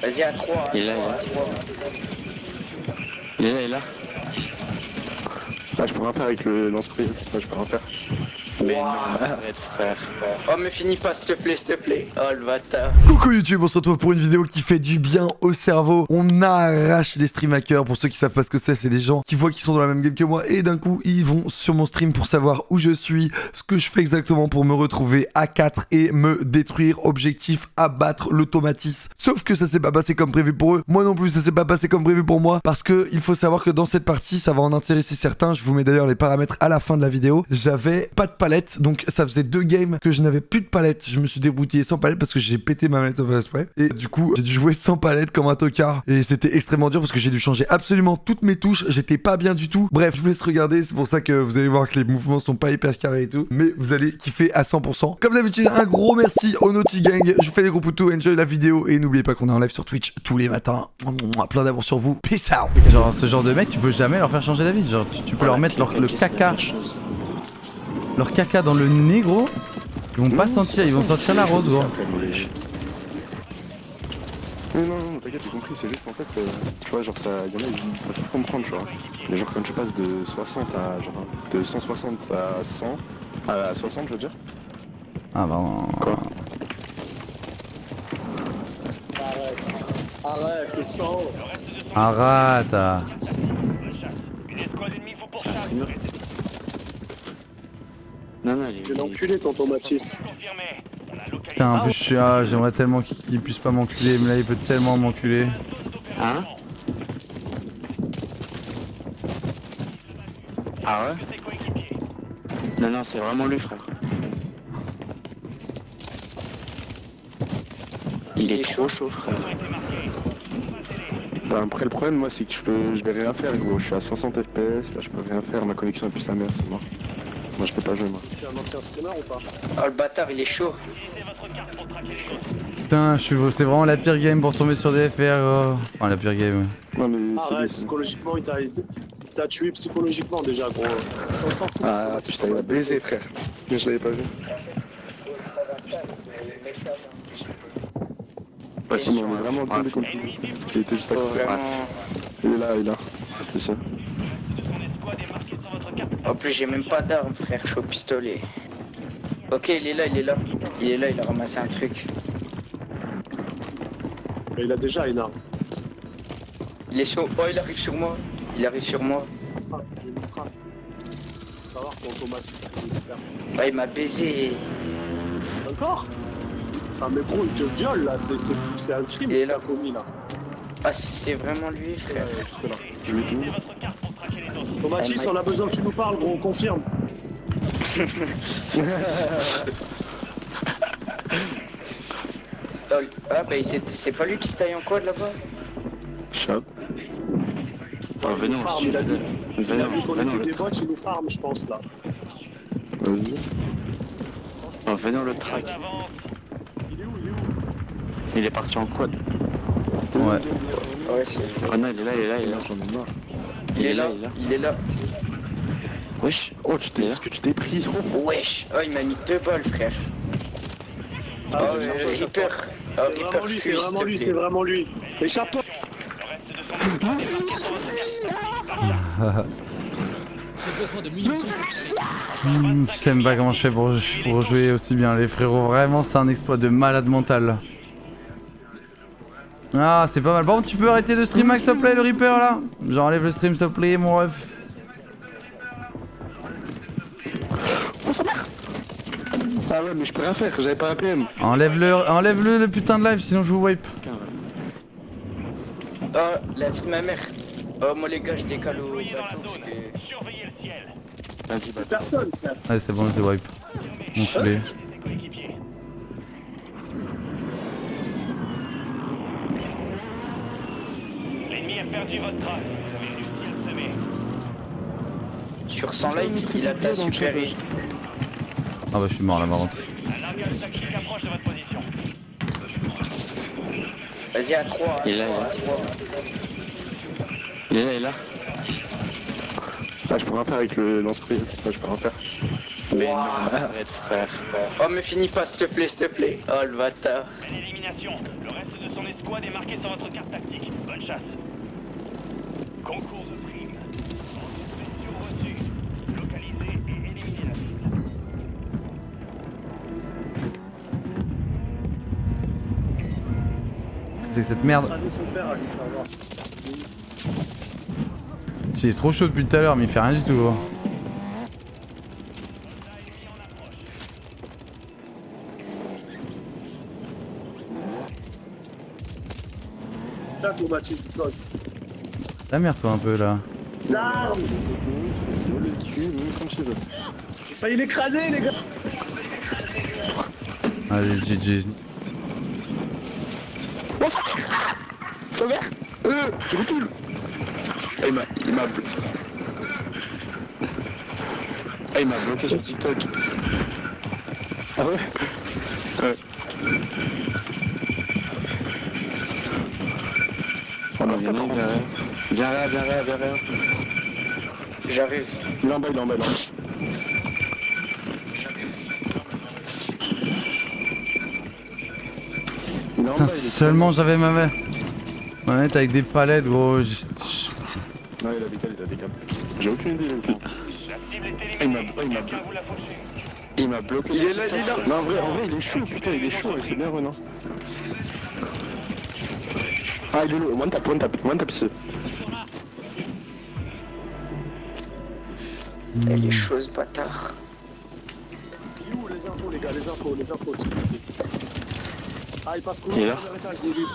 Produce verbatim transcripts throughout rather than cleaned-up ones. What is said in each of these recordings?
Vas-y, à trois. Il est là, il est là. Il est là, il est là. Ah, je peux rien faire avec le lance-feu. Ah, je peux rien faire. Mais wow. Non, arrête frère. Oh, me finis pas s'il te plaît, s'il te plaît. Oh le bâtard. Coucou YouTube, on se retrouve pour une vidéo qui fait du bien au cerveau. On arrache les stream hackers. Pour ceux qui savent pas ce que c'est, c'est des gens qui voient qu'ils sont dans la même game que moi et d'un coup ils vont sur mon stream pour savoir où je suis, ce que je fais exactement pour me retrouver à quatre et me détruire. Objectif, abattre l'automatisme. Sauf que ça s'est pas passé comme prévu pour eux. Moi non plus, ça s'est pas passé comme prévu pour moi. Parce que il faut savoir que dans cette partie, ça va en intéresser certains. Je vous mets d'ailleurs les paramètres à la fin de la vidéo. J'avais pas de palette. Donc ça faisait deux games que je n'avais plus de palette. Je me suis débrouillé sans palette parce que j'ai pété ma manette of exprès. Et du coup j'ai dû jouer sans palette comme un tocard. Et c'était extrêmement dur parce que j'ai dû changer absolument toutes mes touches. J'étais pas bien du tout. Bref, je vous laisse regarder. C'est pour ça que vous allez voir que les mouvements sont pas hyper carrés et tout. Mais vous allez kiffer à cent pour cent. Comme d'habitude, un gros merci au Naughty Gang. Je vous fais des gros poutous. Enjoy la vidéo. Et n'oubliez pas qu'on est en live sur Twitch tous les matins. Plein d'amour sur vous. Peace out. Genre ce genre de mec tu peux jamais leur faire changer d'avis. Genre tu, tu peux leur mettre leur, le caca. Leur caca dans le nez gros. Ils vont pas sentir, ils vont sentir la rose gros. Mais non, non, t'inquiète, j'ai compris, c'est juste en fait, euh, tu vois, genre ça, y'en a, ils peuvent pas comprendre, tu vois. Mais genre quand je passe de soixante à, genre, de cent soixante à cent, à soixante je veux dire. Ah bah non. Quoi? Arrête, arrête, le sang. Arrête. C'est un streamer. Non, non, il est... C'est l'enculé tonton Mathis. Putain, en plus je suis... Ah, j'aimerais tellement qu'il puisse pas m'enculer, mais là il peut tellement m'enculer. Hein? Ah ouais? Non, non, c'est vraiment lui frère. Il est trop chaud frère. Bah, après le problème moi c'est que je peux, je vais rien faire gros, je suis à soixante F P S, là je peux rien faire, ma connexion est plus sa mère, c'est mort. Moi je peux pas jouer moi. C'est un ancien streamer ou pas? Oh le bâtard, il est chaud. Putain, je suis... c'est vraiment la pire game pour tomber sur des F R gros. Enfin la pire game. Non mais arrête, psychologiquement il t'a tué psychologiquement déjà gros. Ça s'en fout. Ah tu t'avais baisé frère. Mais je l'avais pas vu. Bah si, on est vraiment tombé contre lui. Il était juste à côté. Il est là, il est là. C'est ça. En plus j'ai même pas d'arme frère, je suis au pistolet. Ok, il est là, il est là. Il est là, il a ramassé un truc. Mais il a déjà une arme. Il est sur... Oh il arrive sur moi. Il arrive sur moi. J'ai une frappe. Tu vas voir ton automatique ça peut le faire. Ah il m'a baisé. Encore? Ah mais gros il te viole là, c'est un crime qu'il a commis là. Ah c'est vraiment lui frère. Ouais, juste là. Je vais tout. Tomatis, on a besoin que tu nous parles gros, on confirme. Ah bah c'est pas lui qui se taille en quad là-bas? Chop. Oh venez on il a dit, il a dit qu'on venez, était des bots, il nous farm je pense là. Vas-y. Oh venez on le track. Il est où, il est où? Il est parti en quad. Ouais. Ouais c'est... Oh non il est là, il est là, il est là. J'en ai marre. Il est là, il est là. Wesh. Oh tu t'es... Est-ce que tu t'es pris? Wesh. Oh il m'a mis deux balles frère. Ah, oh euh, Reaper. Oh c'est vraiment lui, c'est vraiment lui, c'est vraiment lui. Échappe. J'ai besoin de munitions. Mmh, je sais même pas comment je fais pour, pour jouer aussi bien les frérots, vraiment c'est un exploit de malade mental. Ah c'est pas mal, par contre tu peux arrêter de stream Max s'il te plaît le Reaper là. J'enlève le stream s'il te plaît mon ref. Ah ouais mais je peux rien faire, j'avais pas la P M. Enlève-le, enlève-le le putain de live sinon je vous wipe. Oh la vie de ma mère. Oh moi les gars je décale au bateau parce que... Vas-y bah Personne frère. Allez c'est bon je te wipe. On se l'est. L'ennemi a perdu votre trace. Sur cent live il a ta super I. Ah bah je suis mort là marrante. Vas-y à trois. Il est là, il est là. Il est là, il est là. Ah je peux rien faire avec le lance-feu. Ah, je peux rien faire. Mais non, arrête frère. Oh me finis pas s'il te plaît, s'il te plaît. Oh le bâtard. L'élimination. Le reste de son squad est marqué sur votre carte tactique. Bonne chasse. Concours de primes. Mission reçue. Localiser et éliminer la cible. C'est que cette merde. Il est trop chaud depuis tout à l'heure mais il fait rien du tout gros. La merde toi un peu là. Ça il est écrasé les gars. Allez G G. Ça va. Euh, je recule. Ah, il m'a... Il m'a... Ah, il m'a bloqué sur TikTok. Ah ouais. Ouais. Oh non, viens là, viens là. Viens là, viens là, viens là. J'arrive. Il est en bas, il est en bas, il est en bas. Il est en Putain, bas, il est seulement j'avais ma main. Manette avec des palettes gros. Je... Non, il a des câbles, il a des câbles. J'ai aucune idée, le La cible est il m'a éliminée. il m'a Quelqu'un vous l'a fauché. il m'a bloqué. Il est là, il est là. Non, en vrai, en vrai, il est chaud, putain, il est chaud, et c'est bien, Renan. Ah, il est low, one tap, one tap, one tap ici. Elle est chose bâtard. Il est où les infos les gars, les infos, les infos s'il vous plaît. Ah il passe combien Il est là. de étage, je l'ai vu.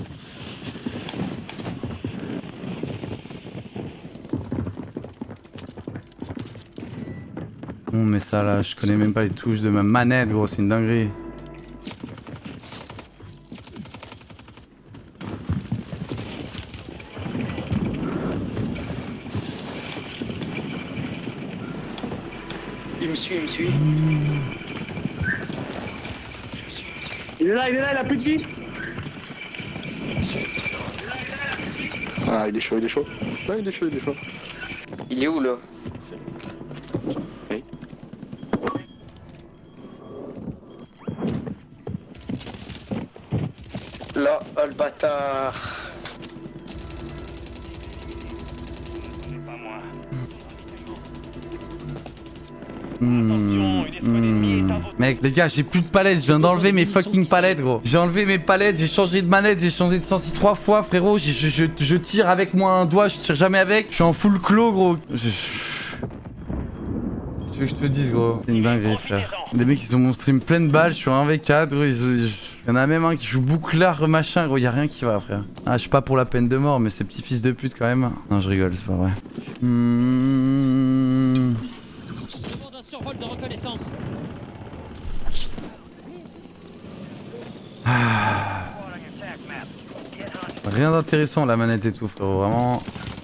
Bon mais ça là, je connais même pas les touches de ma manette gros, c'est une dinguerie. Il me suit, il me suit. Il est là, il est là, il a plus de vie. Ah, il est chaud, il est chaud. Là, il est chaud, il est chaud. Il est où là? Oui. Là, oh le bâtard. C'est pas moi. Mmh, mmh. Mec les gars j'ai plus de palettes, je viens d'enlever mes fucking palettes gros. J'ai enlevé mes palettes, j'ai changé de manette, j'ai changé de sensi trois fois frérot. Je, je, je, je tire avec moi un doigt, je tire jamais avec. Je suis en full claw gros. Je... Qu'est-ce que tu veux que je te dise gros? C'est une dinguerie frère. Les mecs ils ont mon stream plein de balles, je suis en un v quatre gros. Il y en a même un qui joue bouclard machin gros, y'a rien qui va frère. Ah je suis pas pour la peine de mort mais ces petits fils de pute quand même. Non je rigole c'est pas vrai. Mmh... Survol de reconnaissance. Ah. Rien d'intéressant la manette et tout frérot, vraiment.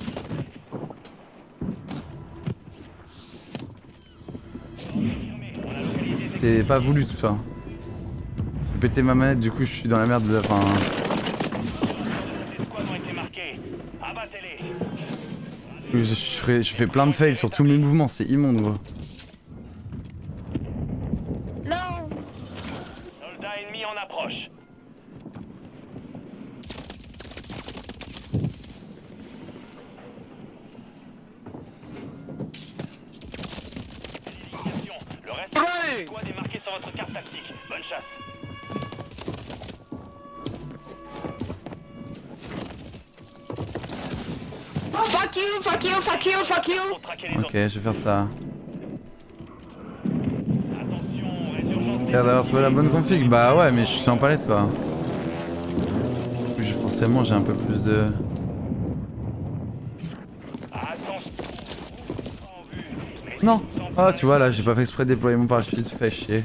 C'est pas voulu tout ça. J'ai pété ma manette du coup je suis dans la merde de la fin. Je, je, je, je fais plein de fails sur tous mes mouvements, c'est immonde gros. Soldat ennemi en approche. Le reste du squad est marqué sur votre carte tactique. Bonne chasse. Fuck you, fuck you, fuck you, fuck you. Ok, je vais faire ça. Attention, résurgence. Regarde d'avoir trouvé la bonne config. Bah ouais, mais je suis en palette quoi. Puis forcément j'ai un peu plus de... Non. Ah tu vois là, j'ai pas fait exprès de déployer mon parachute, fait chier.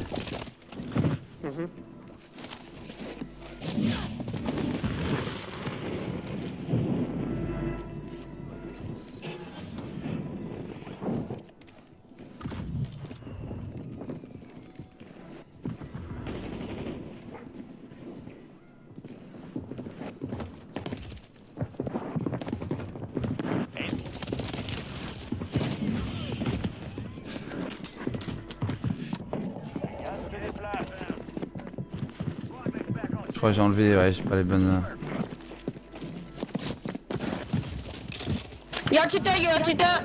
Je crois que j'ai enlevé, ouais, j'ai pas les bonnes... Y'a un tuteur, y'a un tuteur.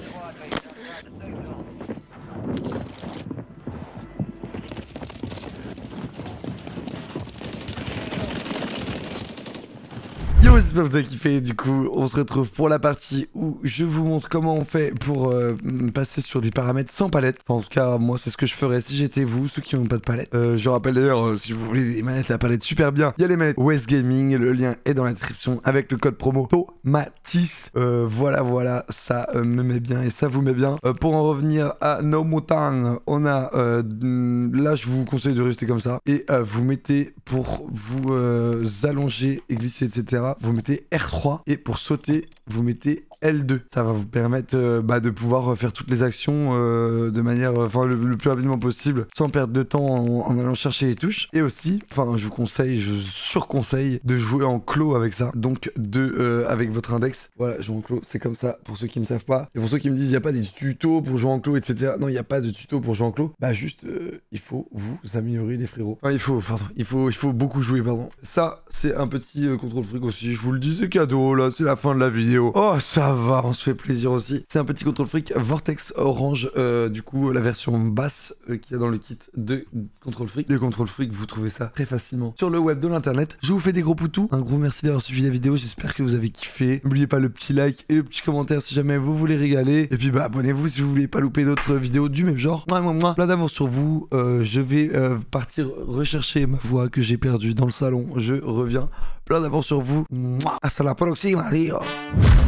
Yo, j'espère que vous avez kiffé. Du coup, on se retrouve pour la partie où je vous montre comment on fait pour euh, passer sur des paramètres sans palette. Enfin, en tout cas, moi, c'est ce que je ferais si j'étais vous, ceux qui n'ont pas de palette. Euh, je rappelle d'ailleurs, euh, si vous voulez des manettes à palette super bien, il y a les manettes West Gaming. Le lien est dans la description avec le code promo Tomatis. Euh, voilà, voilà, ça euh, me met bien et ça vous met bien. Euh, pour en revenir à No Motang, on a euh, là, je vous conseille de rester comme ça et euh, vous mettez pour vous euh, allonger et glisser, et cetera. Vous mettez R trois et pour sauter, vous mettez L deux. Ça va vous permettre euh, bah, de pouvoir faire toutes les actions euh, de manière, enfin le, le plus rapidement possible, sans perdre de temps en, en allant chercher les touches. Et aussi, enfin, je vous conseille, je surconseille de jouer en clos avec ça. Donc de euh, avec votre index. Voilà, jouer en clos, c'est comme ça. Pour ceux qui ne savent pas, et pour ceux qui me disent il n'y a pas des tutos pour jouer en clos, et cetera. Non, il n'y a pas de tuto pour jouer en clos. Bah juste, euh, il faut vous améliorer les frérots. Enfin, il faut, pardon, il faut, il faut beaucoup jouer, pardon. Ça, c'est un petit euh, contrôle fric aussi. Je vous le dis, c'est cadeau. Là, c'est la fin de la vidéo. Oh, ça va, on se fait plaisir aussi. C'est un petit contrôle fric Vortex Orange, euh, du coup la version basse euh, qu'il y a dans le kit de contrôle fric. Le contrôle fric, vous trouvez ça très facilement sur le web de l'internet. Je vous fais des gros poutous, un gros merci d'avoir suivi la vidéo, j'espère que vous avez kiffé. N'oubliez pas le petit like et le petit commentaire si jamais vous voulez régaler. Et puis bah abonnez-vous si vous voulez pas louper d'autres vidéos du même genre. Moi, moi, moi, plein d'amour sur vous. Euh, je vais euh, partir rechercher ma voix que j'ai perdue dans le salon. Je reviens. Plein d'amour sur vous. Hasta la próxima, adiós.